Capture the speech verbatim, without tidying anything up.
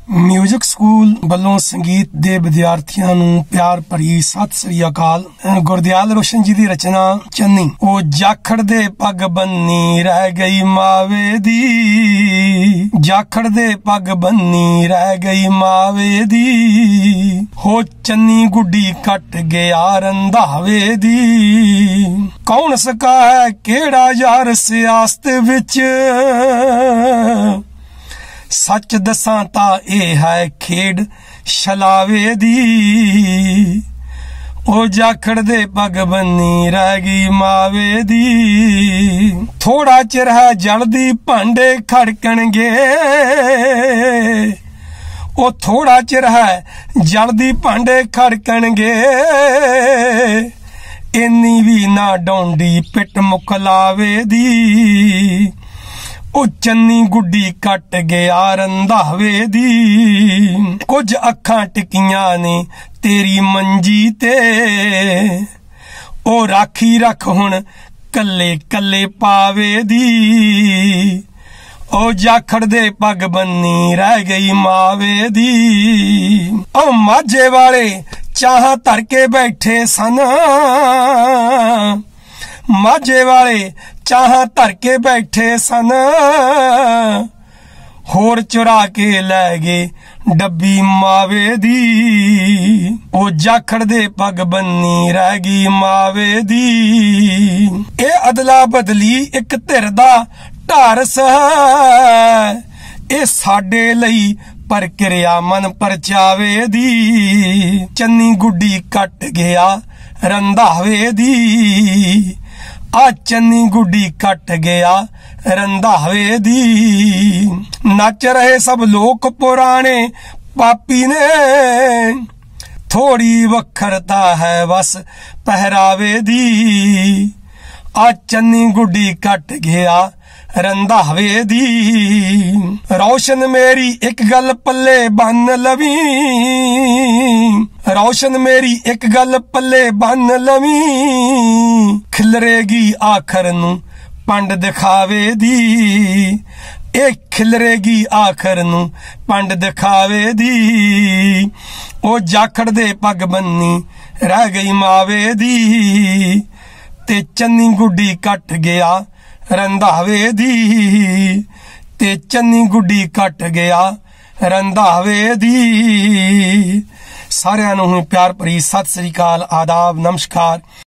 Music school ਵੱਲੋਂ संगीत ਦੇ ਵਿਦਿਆਰਥੀਆਂ ਨੂੰ ਪਿਆਰ ਭਰੀ ਸਤਿ ਸ੍ਰੀ ਅਕਾਲ। ਗੁਰਦਿਆਲ ਰੋਸ਼ਨ ਜੀ ਦੀ ਰਚਨਾ ਚੰਨੀ। ਉਹ ਜਾਖੜ ਦੇ ਪੱਗ ਬੰਨੀ ਰਹਿ ਗਈ ਮਾਵੇ ਦੀ, ਜਾਖੜ ਦੇ ਪੱਗ ਬੰਨੀ ਰਹਿ ਗਈ ਮਾਵੇ ਦੀ, ਹੋ ਚੰਨੀ ਗੁੱਡੀ ਕੱਟ ਗਿਆ ਰੰਧਾਵੇ ਦੀ। ਕੌਣ ਸਕਾ ਹੈ ਕਿਹੜਾ ਯਾਰ ਸਿਆਸਤ ਵਿੱਚ, सच दसां ता ए है खेड छलावे दी। ओ जाखड़ दे पग बन्नी रह गई मावे दी, थोड़ा चिर है जलदी भांडे खड़कणगे। ओ थोड़ा चिर है जलदी भांडे खड़कणगे, इन्नी भी ना डोंडी पिट मुकलावे दी। ओ चन्नी गुड्डी कट गया रंधावे दी, कुछ अखां टिकियां ने तेरी मंजी ते, ओ राखी रख हुण कल्ले कल्ले पावे दी। ओ जाखड़ दे पग बन्नी रह गई मावे दी। ओ माझे वाले चाह धर के बैठे सन, माझे वाले चाह धर के बैठे सन, होर चुरा के लै गए डब्बी मावे दी। ओ जाखड़ दे पग बन्नी रह गई मावे दी। ए अदला बदली एक धिर दा ढारस है, ए साडे लई प्रक्रिया मन परचावे दी। चन्नी गुड्डी कट गया रंधावे दी, आ चन्नी गुड्डी कट गया रंधावे दी। नच रहे सब लोग पुराने पापी ने, थोड़ी वखरता है बस पहरावे दी। आ चन्नी गुड्डी कट गया रंधावे दी। रोशन मेरी एक गल पल्ले बन लवी, रोशन मेरी एक गल पल्ले बन लवी, खिलरेगी आखर नू पंड दिखावे दी। ए खिलरेगी आखर नू पंड दिखावे दी। ओ जाखड़ दे पग बन्नी रह गई मावे दी, ते चन्नी गुड्डी कट गया रंधावे दी, ते चन्नी गुड्डी कट गया रंधावे दी। सारिਆਂ ਨੂੰ प्यार भरी सत श्री अकाल, आदाब, नमस्कार।